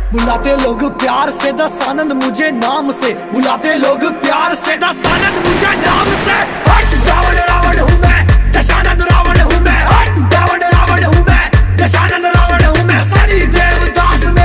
बुलाते लोग प्यार से दस आनंद मुझे नाम से, बुलाते लोग प्यार से दस आनंद मुझे नाम से।